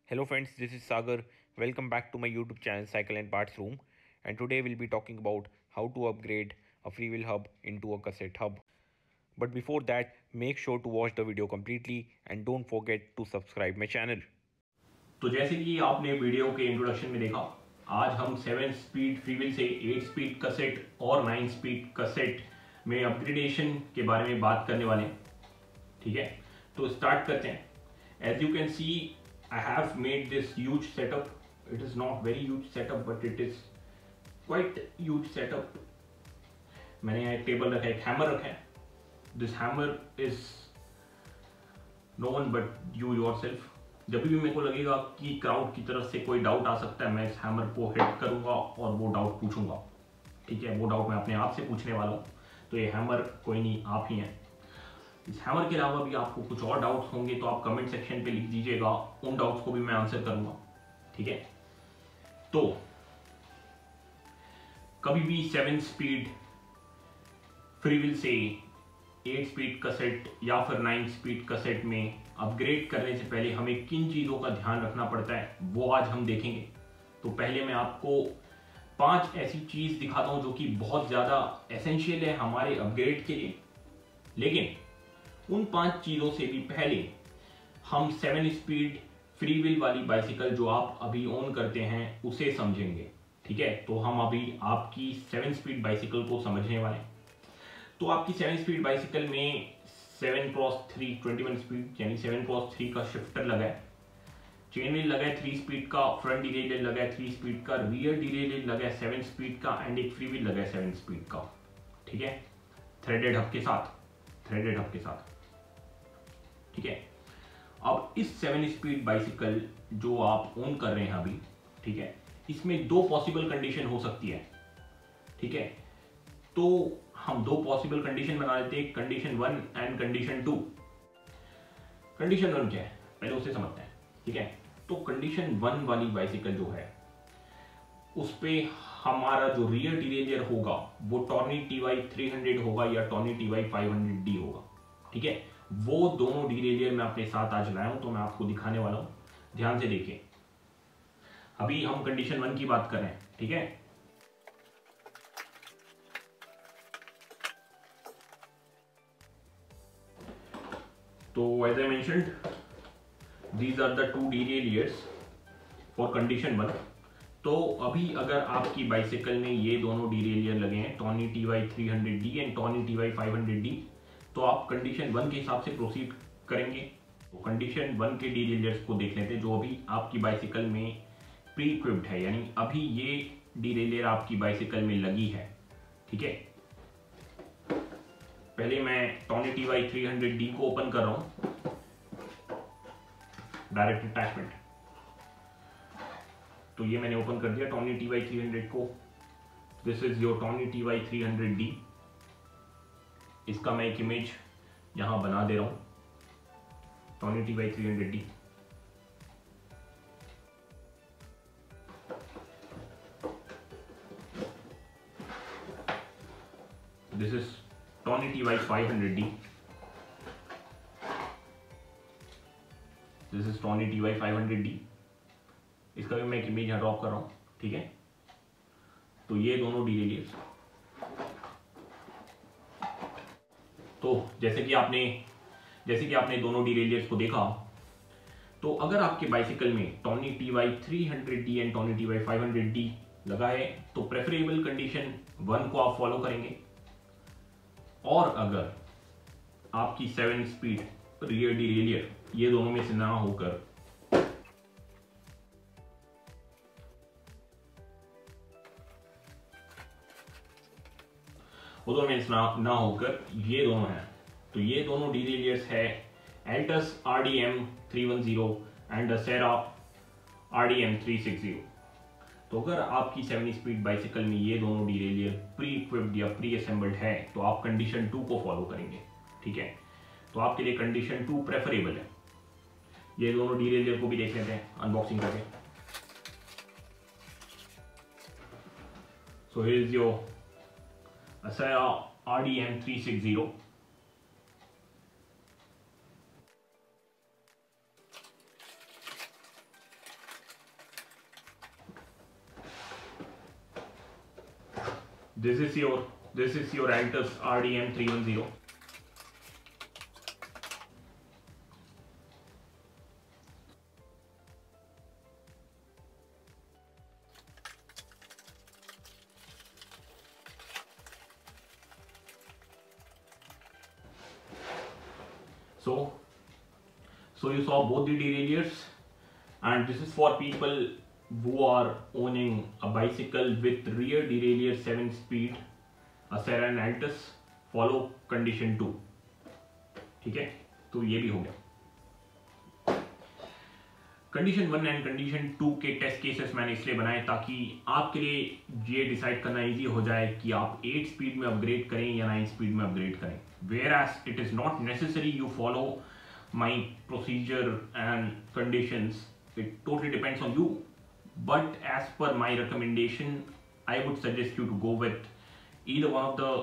Hello friends, this is Sagar. Welcome back to my YouTube channel Cycle and Parts Room. And today we'll be talking about how to upgrade a freewheel hub into a cassette hub. But before that, make sure to watch the video completely and don't forget to subscribe my channel. तो जैसे कि आपने video के introduction में देखा, आज हम 7 speed freewheel से 8 स्पीड कसेट और 9 स्पीड कसेट में अपग्रेडेशन के बारे में बात करने वाले हैं। ठीक है, तो स्टार्ट करते हैं। As you can see I have made this huge setup. It is not very huge setup but it is quite huge setup. मैंने यहाँ एक टेबल रखा है, एक हैमर रखा है. This hammer is no one but you yourself. जब भी मेरे को लगेगा कि क्राउड की तरफ से कोई डाउट आ सकता है, मैं इस हैमर को हिट करूंगा और वो डाउट पूछूंगा. ठीक है, वो डाउट मैं अपने आप से पूछने वाला हूँ. तो ये हैमर कोई नहीं, आप ही हैं. इस हैमर के अलावा भी आपको कुछ और डाउट्स होंगे तो आप कमेंट सेक्शन पे लिख दीजिएगा, उन डाउट्स को भी मैं आंसर करूंगा. ठीक है, तो कभी भी 7 स्पीड फ्रीव्हील से 8 स्पीड कसेट या फिर 9 स्पीड कसेट में अपग्रेड करने से पहले हमें किन चीज़ों का ध्यान रखना पड़ता है वो आज हम देखेंगे. तो पहले मैं आपको 5 ऐसी चीज़ दिखाता हूं जो कि बहुत ज़्यादा एसेंशियल है हमारे अपग्रेड के लिए. लेकिन उन 5 चीज़ों से भी पहले हम 7 स्पीड फ्रीव्हील वाली बाइसिकल जो आप अभी ओन करते हैं उसे समझेंगे. ठीक है, तो हम अभी आपकी 7 स्पीड बाइसिकल को समझने वाले हैं. तो आपकी 7 स्पीड बाइसिकल में 7x3 21 स्पीड यानी 7x3 का शिफ्टर लगा है. चेन व्हील लगा है 3 स्पीड का, फ्रंट डिरेलियर लगा है 3 स्पीड का, रियर डिरेलियर लगा है 7 स्पीड का एंड एक फ्री व्हील लगा है 7 स्पीड का. ठीक है, थ्रेडेड हब के साथ. ठीक है, अब इस 7 स्पीड बाइसिकल जो आप ओन कर रहे हैं अभी, ठीक है, इसमें 2 पॉसिबल कंडीशन हो सकती है. ठीक है, तो हम 2 पॉसिबल कंडीशन बना लेते हैं, कंडीशन 1 एंड कंडीशन 2. कंडीशन 1 क्या है पहले उसे समझते हैं. ठीक है, तो कंडीशन 1 वाली बाइसिकल जो है उस पे हमारा जो रियर डिरेलियर होगा वो टॉर्नी TY300 होगा या टॉर्नी TY500D होगा. ठीक है, वो दोनों डिरेलियर मैं अपने साथ आज लाया हूं तो मैं आपको दिखाने वाला हूं. ध्यान से देखिए, अभी हम कंडीशन 1 की बात कर रहे हैं. ठीक है, तो as I mentioned, these are the 2 derailleurs for condition 1. तो अभी अगर आपकी बाइसिकल में ये दोनों डिरेलियर लगे हैं, Tourney TY300D and Tourney TY500D, तो आप कंडीशन 1 के हिसाब से प्रोसीड करेंगे. तो कंडीशन 1 के डिरेलियर्स को देख लेते हैं जो अभी आपकी बाइसिकल में प्री इक्विप्ड है, यानी अभी ये डिरेलियर आपकी बाइसिकल में लगी है. ठीक है, पहले मैं टॉर्नी TY300D को ओपन कर रहा हूं, डायरेक्ट अटैचमेंट. तो ये मैंने ओपन कर दिया टॉर्नी TY300 को. दिस इज योर टॉर्नी TY300D. इसका मैं एक इमेज यहां बना दे रहा हूं. टॉर्नी TY300D. दिस इज टॉर्नी TY500D. दिस इज टॉर्नी TY500D. इसका भी मैं एक इमेज यहाँ ड्रॉप कर रहा हूँ. ठीक है, तो ये दोनों डिरेलियर्स. तो जैसे कि आपने दोनों डिरेलियर्स को देखा, तो अगर आपके बाइसिकल में Tourney TY300D and Tourney TY500D लगा है तो प्रेफरेबल कंडीशन 1 को आप फॉलो करेंगे. और अगर आपकी 7 स्पीड रियर डिरेलियर ये दोनों में से ना होकर ये दोनों हैं, तो ये दोनों डिरेलियर्स है Altus RDM310 and Acera RDM360. तो अगर आपकी 7 स्पीड बाइसिकल में ये दोनों डिरेलियर प्री इक्विप्ड या प्री असेंबल्ड है तो आप कंडीशन 2 को फॉलो करेंगे. ठीक है, तो आपके लिए कंडीशन 2 प्रेफरेबल है. ये दोनों डिरेलियर को भी देख लेते हैं अनबॉक्सिंग करके. So here is your Acera RDM360. this is your Altus RDM 310. So you saw both the derailleurs, and this is for people who are owning a bicycle with rear derailleur 7-speed, a Seren Altus. Follow condition 2. ठीक है, तो ये भी हो गया. Condition 1 and condition 2 के test cases मैंने इसलिए बनाए ताकि आपके लिए ये डिसाइड करना इजी हो जाए कि आप 8 स्पीड में अपग्रेड करें या 9 स्पीड में अपग्रेड करें. Whereas it is not necessary you follow my procedure and conditions. It totally depends on you. But as per my recommendation, I would suggest you to go with either one of the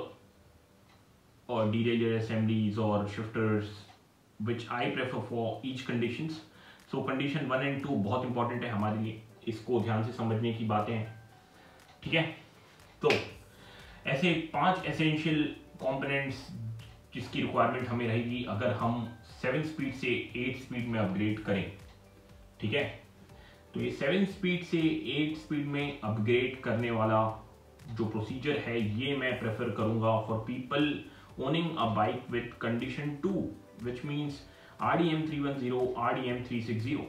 derailleur assemblies or shifters, which I prefer for each conditions. So condition 1 and 2 बहुत important है हमारे लिए, इसको ध्यान से समझने की बातें हैं. ठीक है, तो ऐसे 5 essential components जिसकी रिक्वायरमेंट हमें रहेगी अगर हम 7 स्पीड से 8 स्पीड में अपग्रेड करें. ठीक है, तो ये 7 स्पीड से 8 स्पीड में अपग्रेड करने वाला जो प्रोसीजर है ये मैं प्रेफर करूंगा for people owning a bike with condition 2, which means RDM 310, RDM 360.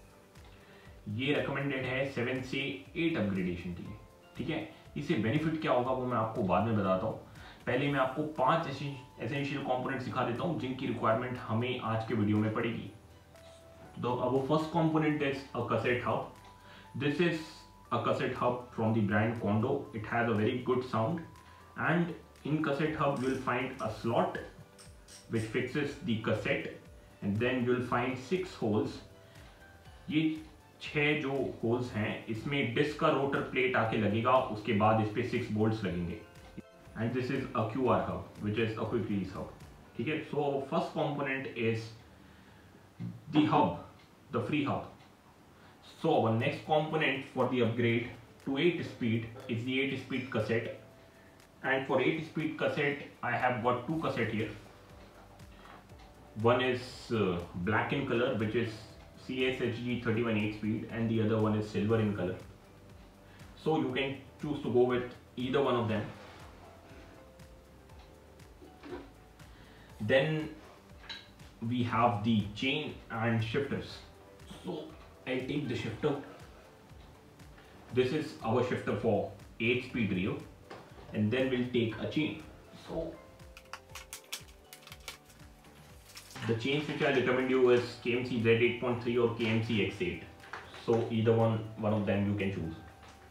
ये रिकमेंडेड है 7 से 8 अपग्रेडेशन के लिए. ठीक है, इससे बेनिफिट क्या होगा वो मैं आपको बाद में बताता हूँ. पहले मैं आपको 5 एसेंशियल कंपोनेंट्स दिखा देता हूँ जिनकी रिक्वायरमेंट हमें आज के वीडियो में पड़ेगी. तो अब first component is a cassette hub. This is a cassette hub from the brand Kondo. It has a very good sound, and in cassette hub you will find a slot which fixes the cassette, and then you will find 6 holes. ये 6 जो holes हैं इसमें disc का rotor plate आके लगेगा, उसके बाद इस पे 6 बोल्ट्स लगेंगे. And this is a QR hub which is a quick release hub. ठीक है, so our first component is the hub, the free hub. So our next component for the upgrade to 8 speed is the 8 speed cassette, and for 8 speed cassette I have got 2 cassette here. One is black in color which is CSHG 31 8 speed, and the other one is silver in color. So you can choose to go with either one of them. Then we have the chain and shifters. So I'll take the shifter. This is our shifter for 8 speed rear, and then we'll take a chain. So the chains which I'll recommend you is KMC Z8.3 or KMC X8. So either one of them you can choose.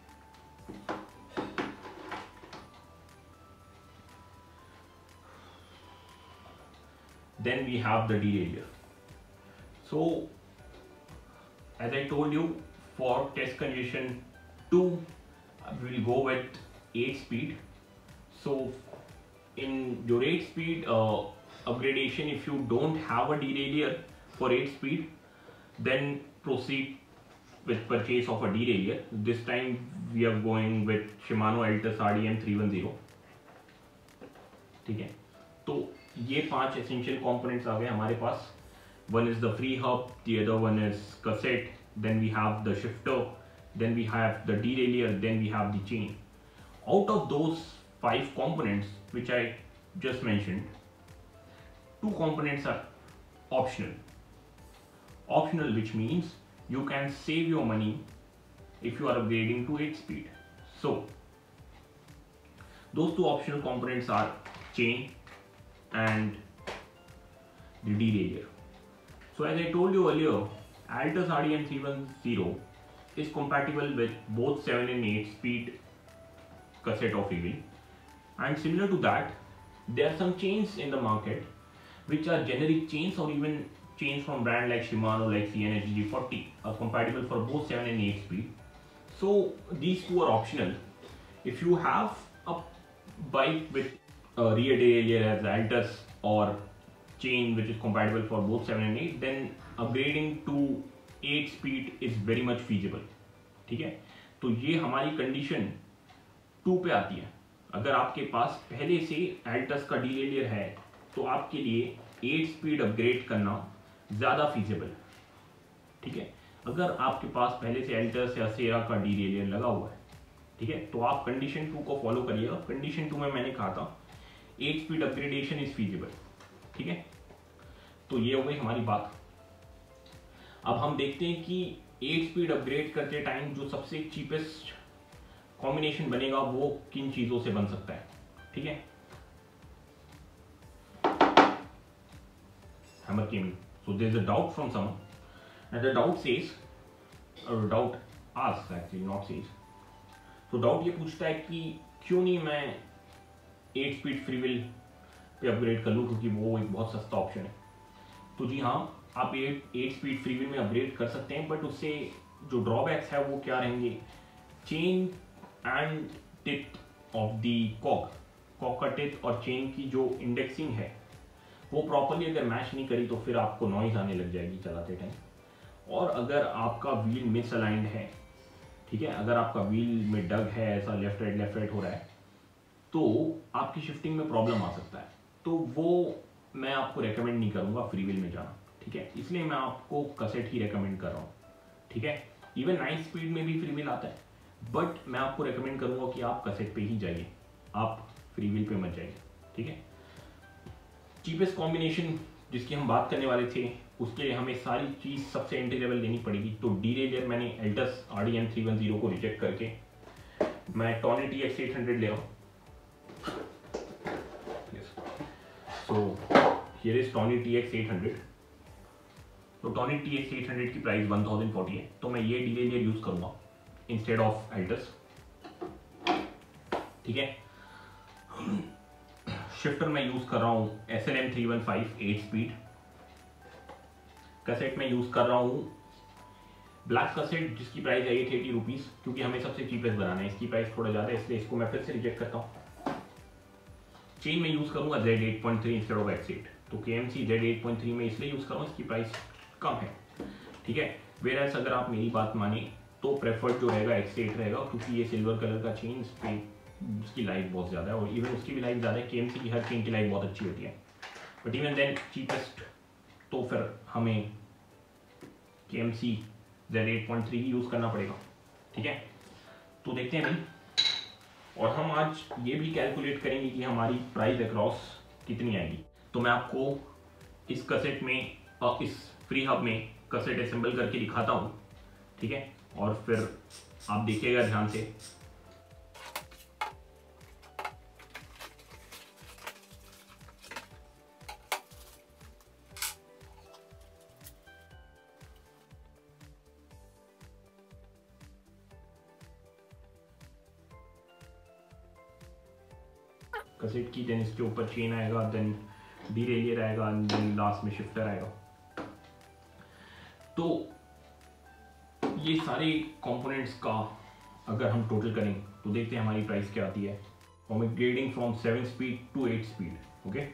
Then we have the derailleur. So as I told you, for test condition 2 we will go with 8 speed. So in your 8 speed upgradation, if you don't have a derailleur for 8 speed, then proceed with purchase of a derailleur. This time we are going with Shimano Altus RDM 310. ठीक है, तो ये 5 essential components आ गए हमारे पास. One is the free hub, the other one is cassette, then we have the shifter, then we have the derailleur, then we have the chain. Out of those 5 components which I just mentioned, 2 components are optional. Optional, which means you can save your money if you are upgrading to 8 speed. So those 2 optional components are chain and the derailleur. So as I told you earlier, Altus RDM 310 is compatible with both 7 and 8 speed cassette or freewheel. And similar to that, there are some chains in the market which are generic chains or even chains from brand like Shimano, like CNHG 40 are compatible for both 7 and 8 speed. So these 2 are optional. If you have a bike with a rear derailleur as Altus or chain which is compatible for both 7 and 8, then upgrading to 8 speed is very much feasible. ठीक है, तो ये हमारी condition 2 पे आती है. अगर आपके पास पहले से एल्टस का डिरेलियर है तो आपके लिए 8 स्पीड अपग्रेड करना ज़्यादा फीजिबल, ठीक है। अगर आपके पास पहले से एल्टस या सेरा का डिरेलियर लगा हुआ है, ठीक है, तो आप कंडीशन 2 को फॉलो करिएगा। कंडीशन 2 में मैंने कहा था 8 स्पीड अपग्रेडेशन इज फीजिबल, ठीक है। तो ये हो गई हमारी बात। अब हम देखते हैं कि 8 स्पीड अपग्रेड करते टाइम जो सबसे चीपेस्ट कॉम्बिनेशन बनेगा वो किन चीजों से बन सकता है, ठीक है। Hammer came in. So there's a doubt from someone, and the doubt says, or doubt asks actually, not says. So doubt ये पूछता है कि क्यों नहीं मैं 8 स्पीड फ्री विल पे अपग्रेड कर लूँ, क्योंकि वो एक बहुत सस्ता ऑप्शन है। तो जी हाँ, आप 8 स्पीड फ्री विल में अपग्रेड कर सकते हैं, बट उससे जो ड्रॉबैक्स है वो क्या रहेंगे? Chain end tip of the cock का टिप और चेन की जो इंडेक्सिंग है वो प्रॉपरली अगर मैच नहीं करी तो फिर आपको नॉइज आने लग जाएगी चलाते टाइम। और अगर आपका व्हील मिस अलाइंड है, ठीक है, अगर आपका व्हील में डग है, ऐसा लेफ्ट राइट हो रहा है, तो आपकी शिफ्टिंग में प्रॉब्लम आ सकता है। तो वो मैं आपको रेकमेंड नहीं करूँगा फ्री व्हील में जाना, ठीक है। इसलिए मैं आपको कसेट ही रेकमेंड कर रहा हूँ, ठीक है। इवन 9 स्पीड में भी फ्री व्हील आता है, बट मैं आपको रेकमेंड करूँगा कि आप कसेट पे ही जाइए, आप फ्री व्हील पे मत जाइए, ठीक है। चीपेस्ट कॉम्बिनेशन जिसकी हम बात करने वाले थे, उसके लिए हमें सारी चीज़ सबसे एंट्री लेवल लेनी पड़ेगी। तो डिरेलियर मैंने एल्टस RDN 310 को रिजेक्ट करके मैं टॉनी TX 800 ले रहा हूँ। So here is Tourney TX 800। तो टॉनी TX 800 की प्राइस 1040 है, तो मैं ये डिरेलियर यूज करूँगा इंस्टेड ऑफ एल्टस, ठीक है। शिफ्टर में यूज कर रहा हूं SLM 315 8 स्पीड। कसेट में यूज कर रहा हूं ब्लैक कसेट जिसकी प्राइस है 880 रुपीज, क्योंकि हमें सबसे चीपेस्ट बनाना है, इसकी प्राइस थोड़ा ज्यादा है, इसलिए इसको मैं फिर से रिजेक्ट करता हूं। चेन में यूज करूंगा Z8.3 इंस्टेड ऑफ X8। तो KMC Z8.3 में इसलिए यूज करूंगा, इसकी प्राइस कम है, ठीक है। वेयरएज अगर आप मेरी बात माने तो प्रेफर्ड जो रहेगा X8 रहेगा, क्योंकि ये सिल्वर कलर का चेन, उसकी लाइफ बहुत ज़्यादा है, और इवन उसकी भी लाइफ ज़्यादा है। KMC की हर चेन की लाइफ बहुत अच्छी होती है, बट इवन देन चीपेस्ट तो फिर हमें KMC Z8.3 ही यूज़ करना पड़ेगा, ठीक है। तो देखते हैं भाई, और हम आज ये भी कैलकुलेट करेंगे कि हमारी प्राइस अक्रॉस कितनी आएगी। तो मैं आपको इस कसेट में इस फ्री हब में कसेट असेंबल करके दिखाता हूँ, ठीक है, और फिर आप देखिएगा ध्यान से। कसेट की देन इसके ऊपर चेन आएगा, देन डिरेलियर आएगा, देन लास्ट में शिफ्टर आएगा। तो ये सारे कंपोनेंट्स का अगर हम टोटल करें तो देखते हैं हमारी प्राइस क्या आती है। हम upgrading from 7 speed to 8 speed, okay.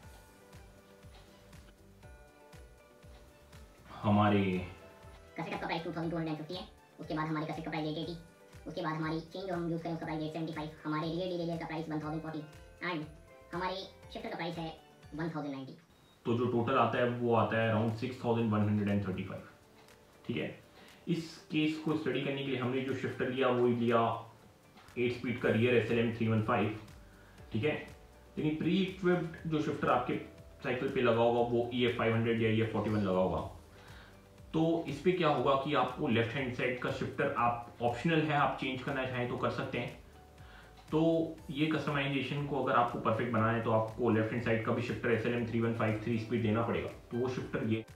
हमारे कसेट का प्राइस 2250 है, उसके बाद हमारी कसेट का प्राइस 880, उसके बाद हमारी चेन जो हम यूज़ करें उसका प्राइस 875, हमारे रियर डिरेलियर का प्राइस 1040 एंड हमारे शिफ्टर का प्राइस है 1090। तो जो टोटल आता है वो आता है अराउंड 6135, ठीक है। इस केस को स्टडी करने के लिए हमने जो शिफ्टर लिया वो लिया 8 स्पीड का रियर SLM 315, ठीक है। लेकिन प्री इक्विप्ड जो शिफ्टर आपके साइकिल पे लगा होगा वो EF 500 या EF 41 लगा होगा। तो इस पे क्या होगा कि आपको लेफ्ट हैंड साइड का शिफ्टर आप ऑप्शनल है, आप चेंज करना चाहें तो कर सकते हैं। तो ये कस्टमाइजेशन को अगर आपको परफेक्ट बनाना है तो आपको लेफ्ट हैंड साइड का भी शिफ्टर SLM 315 3 स्पीड देना पड़ेगा। तो वो शिफ्टर ये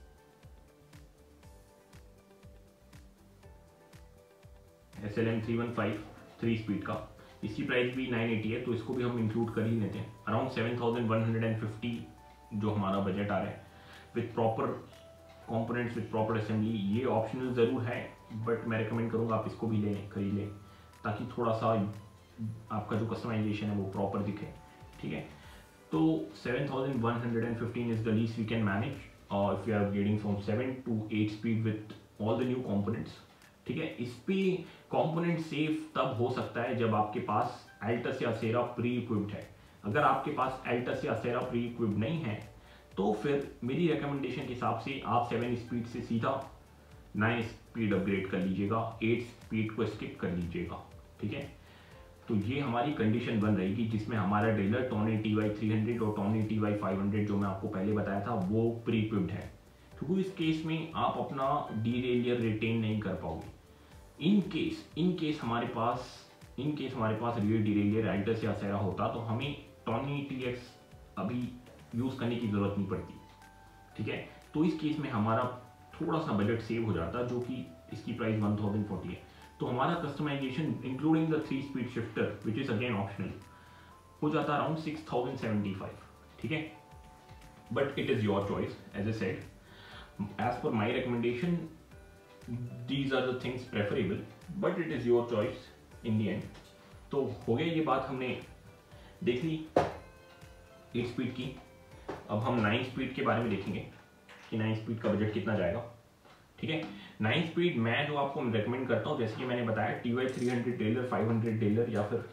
SLM 315 3 स्पीड का, इसकी प्राइस भी 980 है, तो इसको भी हम इंक्लूड कर ही लेते हैं। अराउंड 7150 जो हमारा बजट आ रहा है with proper components, with proper assembly. ये ऑप्शनल ज़रूर है, बट मैं रिकमेंड करूँगा आप इसको भी लें, खरीद लें, ताकि थोड़ा सा आपका जो कस्टमाइजेशन है वो प्रॉपर दिखे, ठीक है। तो 7115 is the least we can manage if you are upgrading from 7 to 8 speed with all the new components, ठीक है। इस पे कंपोनेंट सेव तब हो सकता है जब आपके पास एल्टस या असेरा प्री इक्विप्ड है। अगर आपके पास एल्टस या असेरा प्री इक्विप्ड नहीं है तो फिर मेरी रिकमेंडेशन के हिसाब से आप 7 स्पीड से सीधा 9 स्पीड अपग्रेड कर लीजिएगा, 8 स्पीड को स्किप कर लीजिएगा, ठीक है। तो ये हमारी कंडीशन बन रहेगी जिसमें हमारा ड्रिलर टॉर्ने TY300 और टॉर्ने TY500 जो मैं आपको पहले बताया था वो प्री इक्विप्ड है, क्योंकि इस केस में आप अपना डीरेलियर रिटेन नहीं कर पाओगे। इन केस हमारे पास रियर डीरेलियर एल्टस या असेरा होता तो हमें टॉर्ने TX अभी यूज करने की जरूरत नहीं पड़ती, ठीक है। तो इस केस में हमारा थोड़ा सा बजट सेव हो जाता, जो कि इसकी प्राइस 1040 है। तो हमारा customization including the 3 speed shifter which is again optional हो जाता अराउंड 6075, ठीक है। But it is your choice, as I said, as per my recommendation these are the things preferable, but it is your choice in the end. तो हो गया, ये बात हमने देख ली 8 स्पीड की। अब हम 9 स्पीड के बारे में देखेंगे कि 9 स्पीड का बजट कितना जाएगा, ठीक है। 9 स्पीड मैं जो आपको रेकमेंड करता हूँ, जैसे कि मैंने बताया TY300 ड्रिलर, 500 ड्रिलर या फिर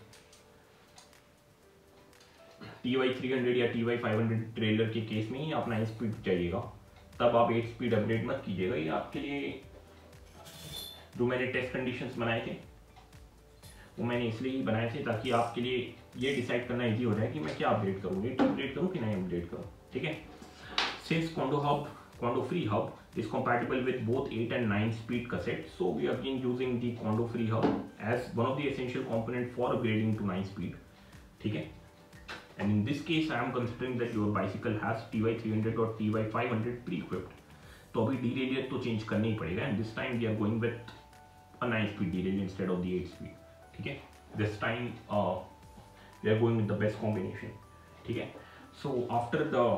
TY300 या TY500 ड्रिलर के केस में ही आप 9 स्पीड चाहिएगा, तब आप 8 स्पीड अपडेट मत कीजिएगा। ये आपके लिए जो मैंने टेस्ट कंडीशंस बनाए थे वो मैंने इसलिए ही बनाए थे ताकि आपके लिए ये डिसाइड करना इजी हो जाए कि मैं क्या अपडेट करूँ, 8 अपडेट करूँ कि 9 अपडेट करूँ, ठीक है। Since Quando Free Hub is compatible with both 8 and 9 speed cassettes, so we are again using the Quando Free Hub as one of the essential component for upgrading to 9 speed, ठीक है। And in this case, I am considering that your bicycle has TY300 or TY500 pre-equipped, तो अभी derailleur तो change करना ही पड़ेगा, and this time we are going with a 9 speed derailleur instead of the 8 speed, ठीक है। This time we are going with the best combination, ठीक है। So after the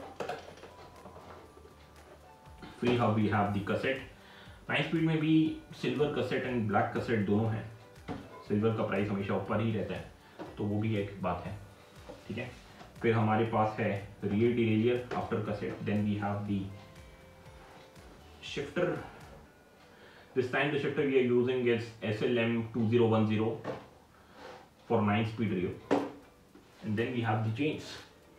free hub we have the cassette. 9 speed में भी silver cassette and black cassette दोनों हैं। Silver का price हमेशा ऊपर ही रहता है, तो वो भी एक बात है, ठीक है। फिर हमारे पास है rear derailleur after cassette, then we have the shifter. This time the shifter we are using is SLM2010 for 9 speed rear, and then we have the chains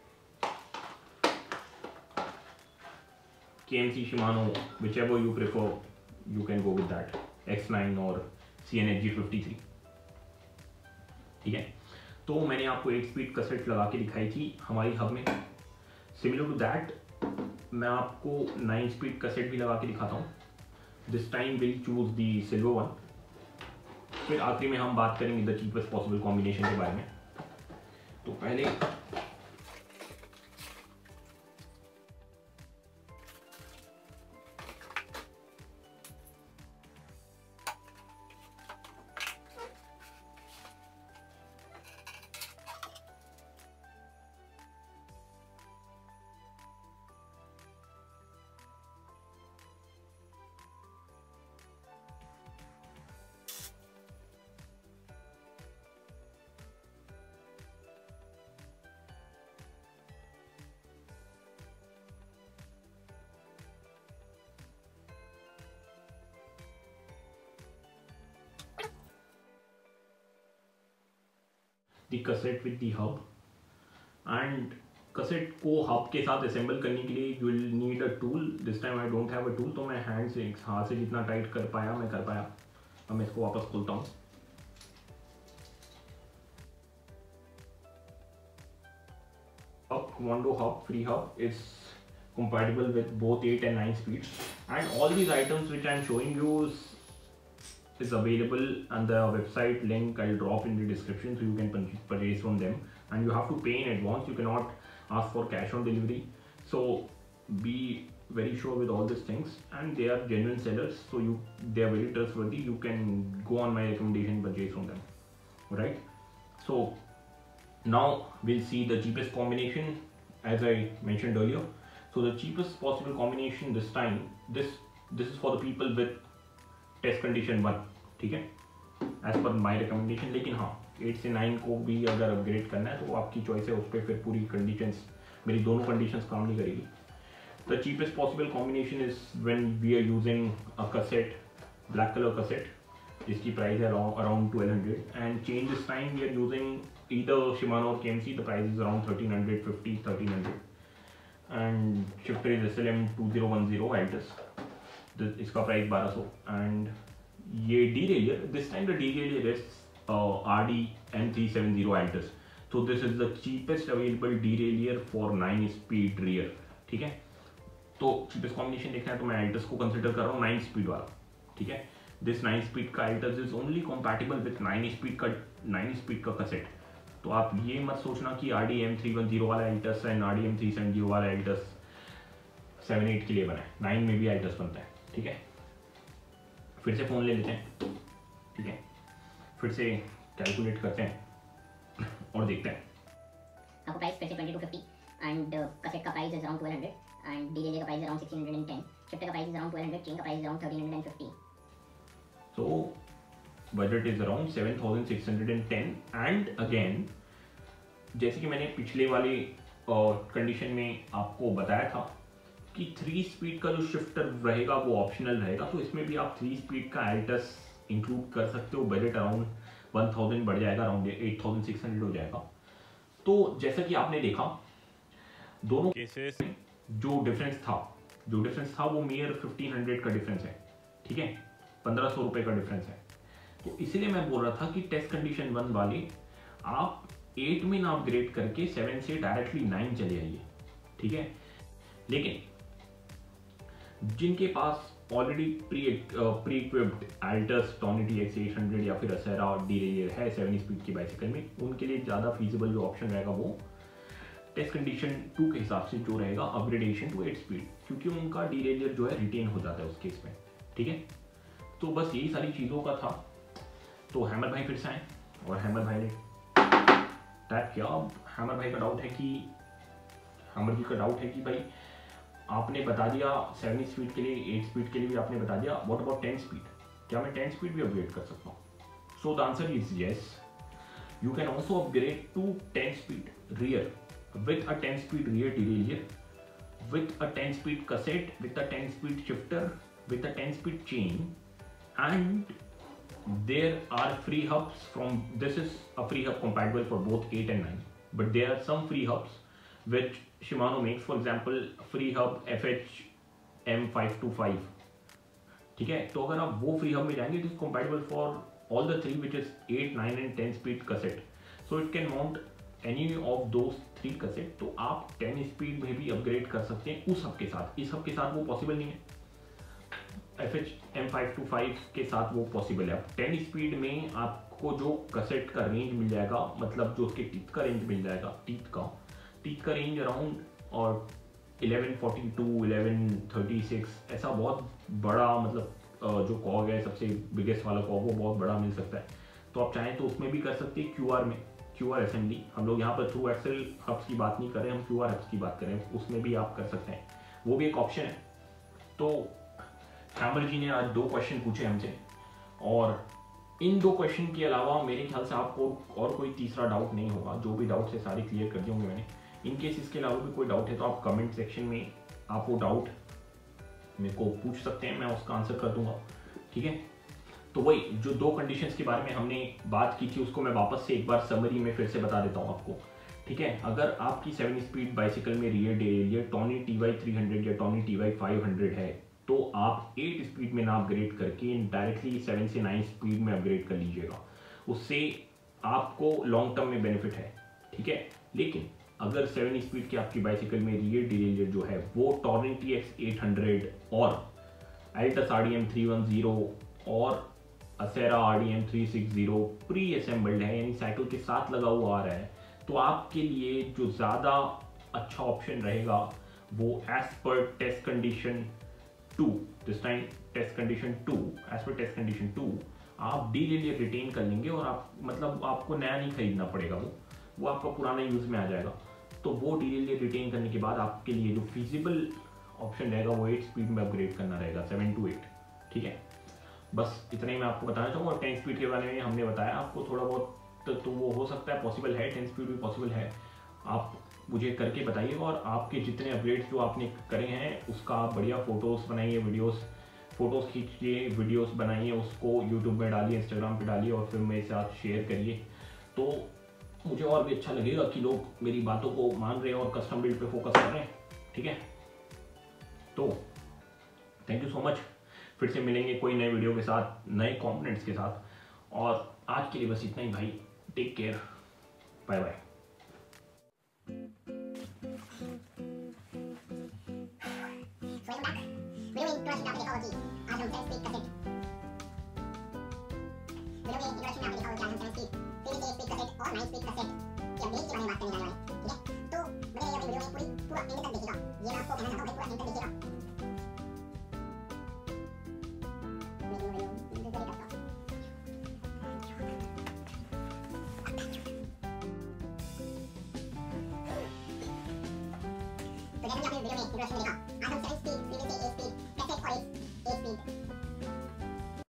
KMC, Shimano, whichever you prefer, you can go with that, X9 और CNHG53, ठीक है। तो मैंने आपको 8 speed cassette लगा के दिखाई थी हमारी हब में। सिमिलर टू दैट मैं आपको 9 स्पीड कैसेट भी लगा के दिखाता हूँ। This time will choose the silver one. फिर आखिरी में हम बात करेंगे द चीपेस्ट पॉसिबल कॉम्बिनेशन के बारे में। तो पहले the cassette with the hub, and cassette को हब के साथ असेंबल करने के लिए you will need a tool. This time I don't have a tool, तो मैं हैंड से हाथ से जितना टाइट कर पाया मैं कर पाया। अब मैं इसको वापस खोलता हूँ। Quando Hub Free Hub is compatible with both 8 and 9 speeds, and all these items which I am showing you is available on the website link I'll drop in the description, so you can purchase from them, and you have to pay in advance. You cannot ask for cash on delivery, so be very sure with all these things, and they are genuine sellers, so they are very trustworthy. You can go on my recommendation, purchase from them, right? So now we'll see the cheapest combination, as I mentioned earlier. So the cheapest possible combination this time, this is for the people with test condition 1, ठीक है, as per my recommendation. लेकिन हाँ 8 से 9 को भी अगर upgrade करना है तो आपकी चॉइस है, उस पर फिर पूरी कंडीशंस, मेरी दोनों कंडीशंस काम नहीं करेगी। The cheapest possible combination is when we are using a cassette black color cassette, जिसकी प्राइस है around 1200, and change this time we are using either Shimano or KMC. The price is around 1300 and shifter is SLM 2010 Altus. इसका price 1200 and ये derailleur, this time the derailleur is RD M370 Altus. So this is the cheapest available derailleur for 9-speed rear. ठीक है, तो cheapest combination देखना है तो मैं Altus को कंसिडर कर रहा हूँ 9-speed वाला. ठीक है, this 9-speed का Altus is only compatible with 9-speed का cassette. तो आप ये मत सोचना कि RD M310 वाला Altus and RD M370 वाला Altus 7-8 के लिए बना है. 9 में भी Altus बनता है. ठीक है, फिर से फ़ोन ले लेते हैं. ठीक है, फिर से कैलकुलेट करते हैं और देखते हैं. आपको प्राइस फिर से 2250 एंड कसेट का प्राइस इज अराउंड 1200 एंड डीजे का प्राइस अराउंड 1610, शिफ्टर का प्राइस इज अराउंड 1200, चेन का price around 1350. So budget is around 7610 and again जैसे कि मैंने पिछले वाले कंडीशन में आपको बताया था कि 3 स्पीड का जो शिफ्टर रहेगा वो ऑप्शनल रहेगा, तो इसमें भी आप 3 स्पीड का Altus इंक्लूड कर सकते हो. बजट अराउंड 1000 बढ़ जाएगा, अराउंड 8600 हो जाएगा. तो जैसा कि आपने देखा दोनों केसेस जो डिफरेंस था वो मेयर 1500 का डिफरेंस है. ठीक है, 1500 रुपये का डिफरेंस है. तो इसीलिए मैं बोल रहा था कि टेस्ट कंडीशन 1 वाले आप 8 में ना अपग्रेड करके 7 से डायरेक्टली 9 चले आइए. ठीक है, लेकिन जिनके पास already pre equipped Altus Tony TX 800 या फिर Acera derailleur है 7 स्पीड की बाइसिकल में, उनके लिए ज़्यादा फीजिबल जो ऑप्शन रहेगा वो टेस्ट कंडीशन 2 के हिसाब से जो रहेगा अपग्रेडेशन टू 8 स्पीड, क्योंकि उनका derailleur जो है रिटेन हो जाता है उस केस में. ठीक है, तो बस यही सारी चीज़ों का था. तो हैमर भाई फिर से आए और हैमर भाई ने टैप किया. अब हैमर भाई का डाउट है कि भाई आपने बता दिया 7 स्पीड के लिए, 8 स्पीड के लिए भी आपने बता दिया, व्हाट अबाउट 10 स्पीड, क्या मैं 10 स्पीड भी अपग्रेड कर सकता हूँ? So the answer is yes, you can also upgrade to 10 speed rear with a 10 speed rear derailleur, with a 10 speed cassette, with a 10 speed shifter, with a 10 speed chain, and there are free hubs from, this is a free hub compatible for both 8 and 9, but there are some free hubs which Shimano makes, for example free hub FH M525. ठीक है, तो अगर आप वो free hub में जाएंगे, it is compatible for all the 3 which is 8, 9 and 10 speed cassette, so it can mount any of those 3 cassette. तो आप 10 स्पीड में भी अपग्रेड कर सकते हैं उस हब के साथ. इस हब के साथ वो पॉसिबल नहीं है, FH M525 के साथ वो पॉसिबल है. अब 10 स्पीड में आपको जो कैसेट का रेंज मिल जाएगा, मतलब जो उसके टीथ का रेंज मिल जाएगा, टीथ का रेंज अराउंड और 1142, 1136 ऐसा बहुत बड़ा, मतलब जो कॉग है सबसे बिगेस्ट वाला कॉग वो बहुत बड़ा मिल सकता है. तो आप चाहें तो उसमें भी कर सकते हैं QR में, QR असेंबली. हम लोग यहाँ पर थ्रू एक्सेल हब्स की बात नहीं कर रहे हैं, हम QR हब्स की बात कर रहे हैं, उसमें भी आप कर सकते हैं, वो भी एक ऑप्शन है. तो हैमर जी ने आज 2 क्वेश्चन पूछे हमसे, और इन 2 क्वेश्चन के अलावा मेरे ख्याल से आपको और कोई तीसरा डाउट नहीं होगा. जो भी डाउट्स है सारे क्लियर कर दिए होंगे मैंने. इन केस इसके अलावा भी कोई डाउट है तो आप कमेंट सेक्शन में आप वो डाउट मेरे को पूछ सकते हैं, मैं उसका आंसर कर दूंगा. ठीक है, तो वही जो 2 कंडीशंस के बारे में हमने बात की थी उसको मैं वापस से एक बार समरी में फिर से बता देता हूँ आपको. ठीक है, अगर आपकी 7 स्पीड बाइसिकल में रियर derailleur Tony TY 300 या Tony TY 500 है, तो आप 8 स्पीड में ना अपग्रेड करके डायरेक्टली 7 से 9 स्पीड में अपग्रेड कर लीजिएगा. उससे आपको लॉन्ग टर्म में बेनिफिट है. ठीक है, लेकिन अगर 7 स्पीड की आपकी बाइसिकल में रियर derailleur जो है वो Tony TX 800 और Altus RDM 310 और Acera RDM 360 प्री असेंबल्ड है, यानी साइकिल के साथ लगा हुआ आ रहा है, तो आपके लिए जो ज़्यादा अच्छा ऑप्शन रहेगा वो as per test condition 2, this time test condition 2, as per test condition 2 आप derailleur रिटेन कर लेंगे और आप, मतलब आपको नया नहीं खरीदना पड़ेगा, वो आपका पुराना यूज़ में आ जाएगा. तो वो derailleur रिटेन करने के बाद आपके लिए जो फीजिबल ऑप्शन रहेगा वो 8 स्पीड में अपग्रेड करना रहेगा, 7 to 8. ठीक है, बस इतना ही मैं आपको बताना चाहूँगा. 10 स्पीड के बारे में हमने बताया आपको थोड़ा बहुत, तो वो हो सकता है पॉसिबल है, 10 स्पीड भी पॉसिबल है. आप मुझे करके बताइए, और आपके जितने अपग्रेड्स जो आपने करे हैं उसका आप बढ़िया फोटोज़ बनाइए, वीडियोस फ़ोटोज़ खींचिए, वीडियोस बनाइए, उसको यूट्यूब में डालिए, इंस्टाग्राम पे डालिए और फिर मेरे साथ शेयर करिए। तो मुझे और भी अच्छा लगेगा कि लोग मेरी बातों को मान रहे हैं और कस्टम बिल्ड पे फोकस कर रहे हैं। ठीक है, तो थैंक यू सो मच। फिर से मिलेंगे कोई नए वीडियो के साथ, नए कॉम्पोनेंट्स के साथ, और आज के लिए बस इतना ही भाई। Take care, bye bye. तो जैसे कि आपने वीडियो में इंट्रोडक्शन देखा,